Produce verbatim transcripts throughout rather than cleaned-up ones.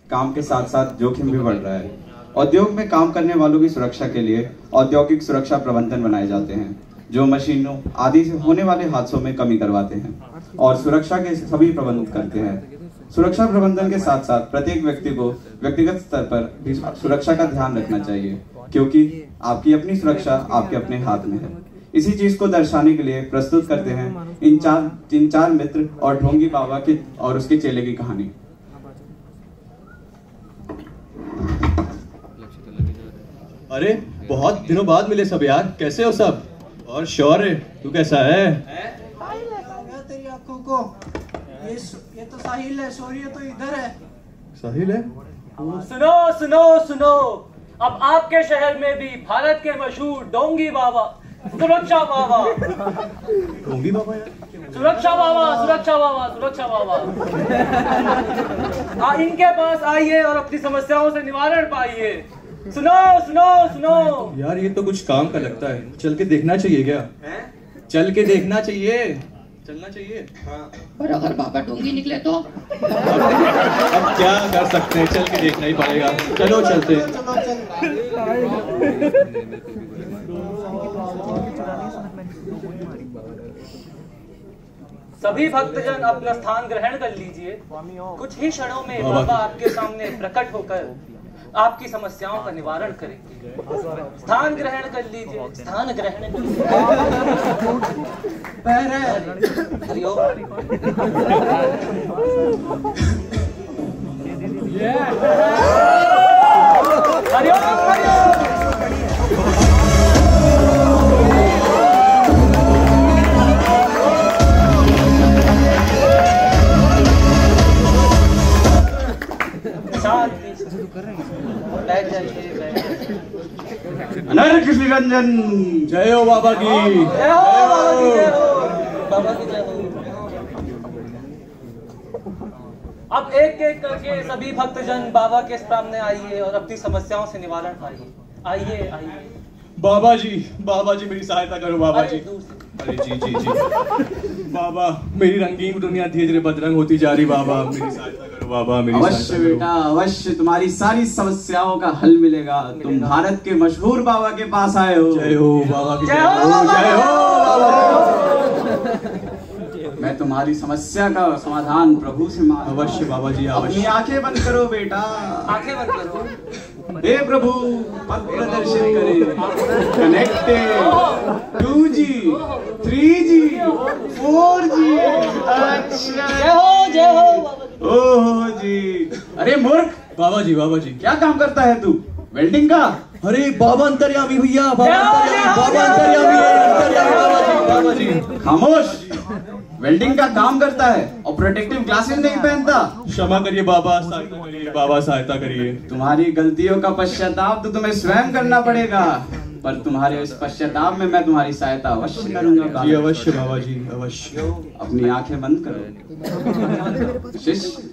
काम के साथ साथ जोखिम भी बढ़ रहा है। उद्योग में काम करने वालों की सुरक्षा के लिए औद्योगिक सुरक्षा प्रबंधन बनाए जाते हैं, जो मशीनों आदि से होने वाले हादसों में कमी करवाते हैं और सुरक्षा के सभी प्रबंध करते हैं। सुरक्षा प्रबंधन के साथ साथ प्रत्येक व्यक्ति को व्यक्तिगत स्तर पर भी सुरक्षा का ध्यान रखना चाहिए, क्योंकि आपकी अपनी सुरक्षा आपके अपने हाथ में है। इसी चीज को दर्शाने के लिए प्रस्तुत करते हैं इन चार इन चार मित्र और ढोंगी बाबा के और उसके चेले की कहानी। अरे बहुत दिनों बाद मिले सब यार, कैसे हो सब? और शौर्य तू कैसा है? तेरी आंखों को ये ये तो साहिल है, शौर्य तो इधर है। साहिल है? सुनो सुनो सुनो, अब आपके शहर में भी भारत के मशहूर डोंगी बाबा, सुरक्षा बाबा डोंगी बाबा यार? सुरक्षा बाबा सुरक्षा बाबा सुरक्षा बाबा आ, इनके पास आइए और अपनी समस्याओं से निवारण पाइए। सुनो सुनो सुनो यार, ये तो कुछ काम का लगता है, चल के देखना चाहिए क्या? है? चल के देखना चाहिए, चलना चाहिए। हाँ। पर अगर बाबा डोंगी निकले तो? अब, अब क्या कर सकते हैं, चल के देखना ही पड़ेगा। चलो चलते हैं। सभी भक्तजन अपना स्थान ग्रहण कर लीजिए। कुछ ही क्षणों में बाबा आपके सामने प्रकट होकर आपकी समस्याओं का निवारण करेंगे। स्थान ग्रहण कर लीजिए, स्थान ग्रहण कर लीजिए। हरिओम। हरिओम। अनर कृष्ण रंजन, जय हो बाबा की, जय हो बाबा की, जय हो बाबा की, जय हो। अब एक एक करके सभी भक्तजन बाबा के सामने आइए और अपनी समस्याओं से निवारण पाइए। आइए आइए। बाबा जी, बाबा जी मेरी सहायता करो बाबा जी। अरे अरे जी जी जी बाबा, मेरी रंगीन दुनिया धीरे धीरे बदरंग होती जा रही। बाबा मेरी सहायता करो बाबा, मेरी अवश्य बेटा अवश्य, तुम्हारी सारी समस्याओं का हल मिलेगा। तुम भारत के मशहूर बाबा के पास आए हो। जय हो बाबा की, जय हो, जय हो बाबा। मैं तुम्हारी समस्या का समाधान प्रभु से मांग। अवश्य बाबा जी, अपनी अवश्य। आंखें बंद करो बेटा। आंखें बंद करो। हे प्रभु, पथ प्रदर्शन करें। Connected two G, three G, four G. अच्छा, जय हो जय हो बाबा की। ओहो जी। अरे मूर्ख, बाबा जी, बाबा जी क्या काम करता है तू? वेल्डिंग का? अरे बाबा अंतर्यामी भैया, बाबा अंतर्यामी, बाबा अंतर्यामी है, अंतर्यामी बाबा जी, बाबा जी। खामोश, वेल्डिंग का काम करता है और प्रोटेक्टिव ग्लासेस नहीं पहनता। क्षमा करिए बाबा, सहायता करिए बाबा, सहायता करिए। तुम्हारी गलतियों का पश्चाताप तो तुम्हें स्वयं करना पड़ेगा, पर तुम्हारे उस पश्चाताप में मैं तुम्हारी सहायता अवश्य करूंगा। जी अवश्य बाबा जी, अवश्य। अपनी आंखें बंद करो। शिष्य,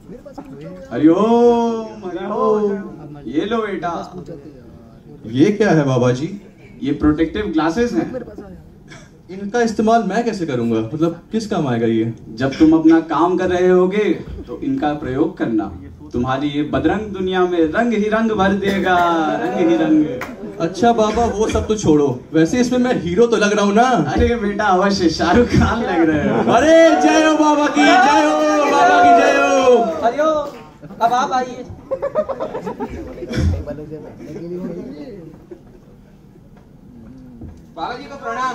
हरिओम हरिओम। ये लो बेटा। ये क्या है बाबा जी? ये प्रोटेक्टिव ग्लासेस हैं। इनका इस्तेमाल मैं कैसे करूंगा, मतलब किस काम आएगा ये? जब तुम अपना काम कर रहे होगे तो इनका प्रयोग करना। तुम्हारी ये बदरंग दुनिया में रंग ही रंग भर देगा, रंग ही रंग। अच्छा बाबा, वो सब तो छोड़ो, वैसे इसमें मैं हीरो तो लग रहा हूँ ना? अरे बेटा अवश्य शाहरुख खान लग रहे हो। अरे जय हो बाबा की, जय हो बाबा की, जय हो। हरिओम। अब आप आइए। बाबा जी को प्रणाम।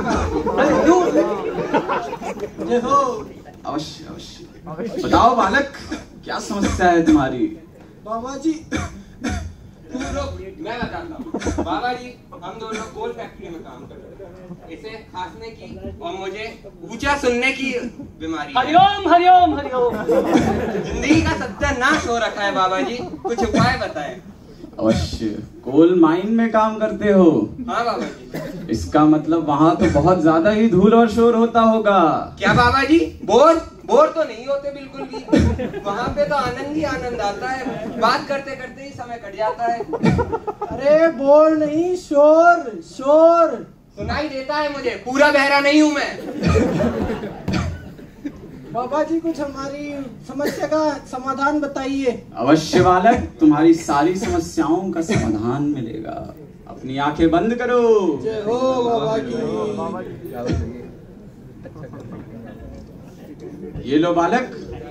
जय हो। अवश्य अवश्य। बताओ बालक, क्या समस्या है तुम्हारी? बाबा जी, तू लोग, मैं बताता हूँ। बाबा जी, हम दोनों कोल फैक्ट्री में काम करते हैं। इसे खांसने की और मुझे ऊंचा सुनने की बीमारी है। हरिओम हरिओम हरिओम। जिंदगी का सत्यानाश हो रखा है बाबा जी, कुछ उपाय बताएं। अवश्य। कोल माइन में काम करते हो? हाँ बाबा जी। इसका मतलब वहाँ तो बहुत ज्यादा ही धूल और शोर होता होगा। क्या बाबा जी? बोर बोर तो नहीं होते बिल्कुल भी। वहाँ पे तो आनंद ही आनंद आता है, बात करते करते ही समय कट जाता है। अरे बोल नहीं, शोर शोर सुनाई देता है मुझे, पूरा बहरा नहीं हूँ मैं। बाबा जी कुछ हमारी समस्या का समाधान बताइए। अवश्य बालक, तुम्हारी सारी समस्याओं का समाधान मिलेगा। अपनी आंखें बंद करो। जय हो बाबा की। ये लो बालक।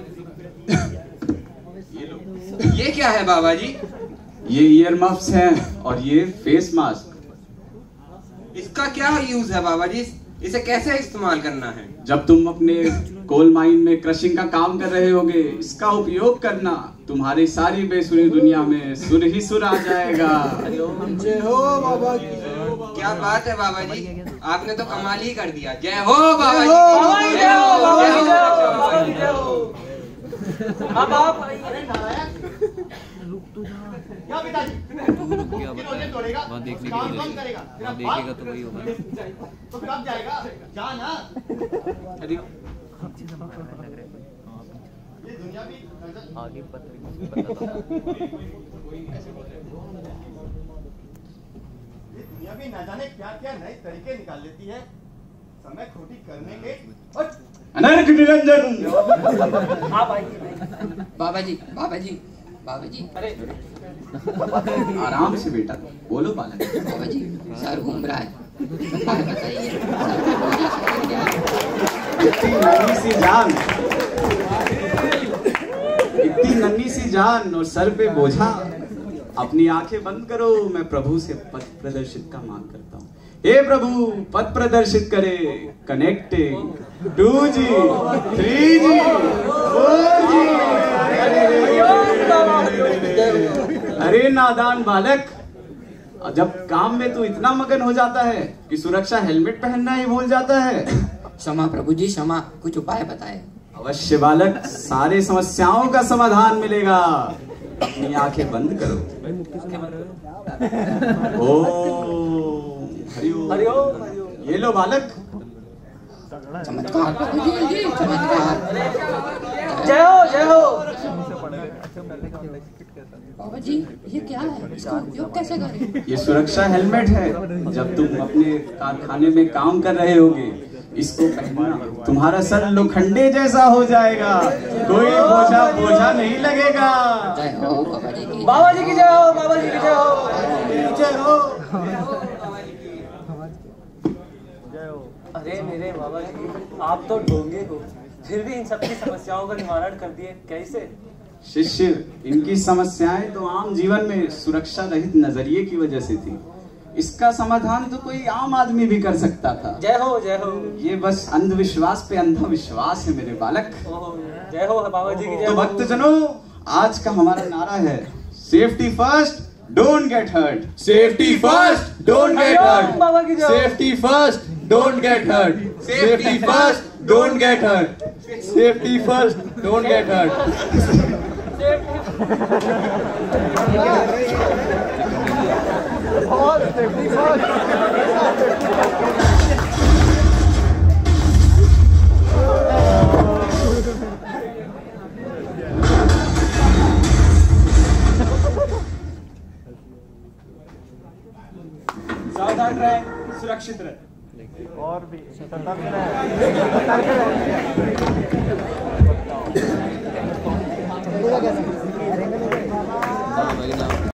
ये लो। ये क्या है बाबा जी? ये ईयर मफ्स हैं और ये फेस मास्क। इसका क्या यूज है बाबा जी? इसे कैसे इस्तेमाल करना है? जब तुम अपने कोल माइन में क्रशिंग का काम कर रहे होगे, इसका उपयोग करना। तुम्हारी सारी बेसुरी दुनिया में सुर ही सुर आ जाएगा। जय हो बाबा की। क्या बात है बाबा जी, आपने तो कमाल ही कर दिया। जय हो बाबा जी। बाबा जी जय हो, बाबा जी जय हो, बाबा जी जय हो। अब आप क्या पिताजी किलोने तोड़ेगा, काम कम करेगा, फिर आप देखेगा तो वही होगा, तो फिर आप जाएगा जा ना। ये दुनिया भी आगे पता ये दुनिया भी ना जाने क्या क्या नए तरीके निकाल लेती है समय खोटी करने के। अनर्क निरंजन। आप आइए। बाबा जी बाबा जी बाबा जी। अरे आराम से बेटा, बोलो बालक। बाबा जी सर घूम रहा है, और बताइए सर पे बोझा सा लग गया है। इतनी नन्ही सी जान, इतनी नन्ही सी जान और सर पे बोझा। अपनी आंखें बंद करो, मैं प्रभु से पथ प्रदर्शित का मांग करता हूँ। हे प्रभु, पथ प्रदर्शित करे। Connecting two G, three G, four G. अरे नादान बालक, जब काम में तू इतना मगन हो जाता है कि सुरक्षा हेलमेट पहनना ही भूल जाता है। क्षमा प्रभु जी क्षमा, कुछ उपाय बताए। अवश्य बालक, सारे समस्याओं का समाधान मिलेगा। अपनी आंखें बंद करो। ओम हरिओम हरिओम। ये लो बालक। चमत्कार प्रभु जी, जी चमत्कार। जय हो, जय हो। बाबा जी ये क्या है, इसका उपयोग कैसे करें? ये सुरक्षा हेलमेट है। जब तुम अपने कारखाने में काम कर रहे होगे, इसको पहनना। तुम्हारा सर लोखंडे जैसा हो जाएगा, कोई बोझा बोझा नहीं लगेगा। जय हो बाबा जी की। बाबा जी की जय हो, बाबा जी की जय हो, जय हो। अरे मेरे बाबा जी, आप तो ढोंगे हो, फिर भी इन सबकी समस्याओं का निवारण कर दिए। कैसे? शिष्य, इनकी समस्याएं तो आम जीवन में सुरक्षा रहित नजरिए की वजह से थी। इसका समाधान तो कोई आम आदमी भी कर सकता था। जय हो, जय हो। ये बस अंधविश्वास पे अंधविश्वास है मेरे बालक। जय हो बाबा जी की जय तो हो। भक्तजनों, आज का हमारा नारा है safety first, don't get hurt. Safety first, don't get hurt. बाबा की जय हो। Safety first, don't get hurt. Safety first, don't get hurt. Safety first, don't get hurt. सावधान रहें, सुरक्षित रहें। और भी सतर्क रहें।